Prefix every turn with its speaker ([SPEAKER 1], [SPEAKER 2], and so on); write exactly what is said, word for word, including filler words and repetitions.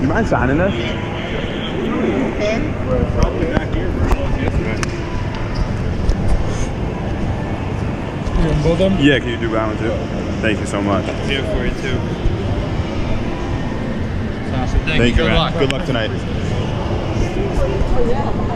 [SPEAKER 1] You mind signing this?
[SPEAKER 2] Probably back here, bro.
[SPEAKER 3] You want both of them?
[SPEAKER 1] Yeah, can you do that one too? Thank you so much.
[SPEAKER 3] Here for you too. Awesome. Thank,
[SPEAKER 1] Thank
[SPEAKER 3] you.
[SPEAKER 1] you,
[SPEAKER 3] Good
[SPEAKER 1] man.
[SPEAKER 3] luck.
[SPEAKER 1] Good luck tonight.